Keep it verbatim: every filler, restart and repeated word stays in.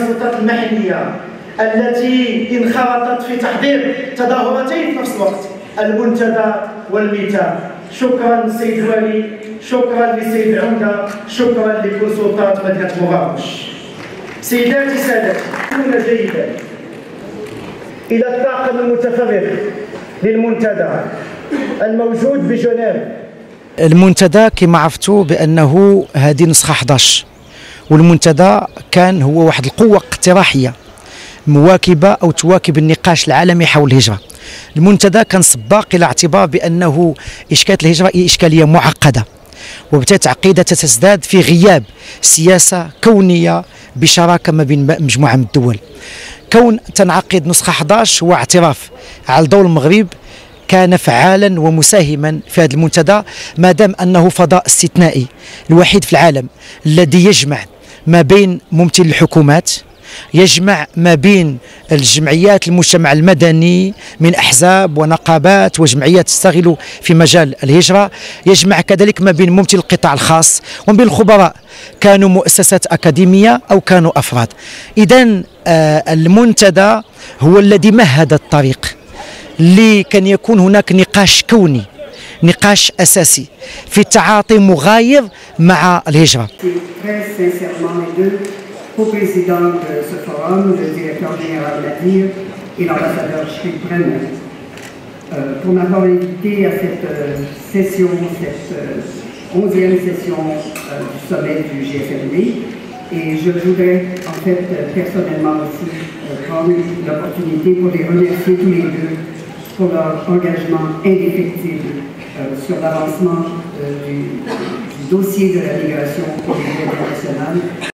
السلطات المحلية التي انخرطت في تحضير تظاهرتين في نفس الوقت، المنتدى والميتان. شكرا للسيد الوالي، شكرا للسيد عمده، شكرا لكل سلطات مدينة مراكش. سيداتي سادتي، كون جيدا إلى الطاقم المتفرغ للمنتدى الموجود بجنيف. المنتدى كما عرفتوا بأنه هذه نسخة أحد عشر، والمنتدى كان هو واحد القوة اقتراحية مواكبة أو تواكب النقاش العالمي حول الهجرة. المنتدى كان سباق إلى اعتبار بأنه إشكالية الهجرة هي إشكالية معقدة، وبالتالي تعقيدها تزداد في غياب سياسة كونية بشراكة ما بين مجموعة من الدول. كون تنعقد نسخة أحد عشر هو اعتراف على دور المغرب كان فعالا ومساهما في هذا المنتدى، ما دام أنه فضاء استثنائي الوحيد في العالم الذي يجمع ما بين ممثلي الحكومات، يجمع ما بين الجمعيات المجتمع المدني من أحزاب ونقابات وجمعيات تشتغل في مجال الهجرة، يجمع كذلك ما بين ممثل القطاع الخاص وما بين الخبراء، كانوا مؤسسات أكاديمية أو كانوا أفراد. إذن آه المنتدى هو الذي مهد الطريق اللي كان يكون هناك نقاش كوني، نقاش أساسي في التعاطي مغاير مع الهجرة. Co-président de ce forum, le directeur général Nadir et l'ambassadeur Chris Brenner, euh, pour m'avoir invité à cette euh, session, cette euh, onzième session euh, du sommet du G F M D. Et je voudrais en fait euh, personnellement aussi euh, prendre l'opportunité pour les remercier tous les deux pour leur engagement indéfectible euh, sur l'avancement euh, du, du dossier de la migration au niveau international.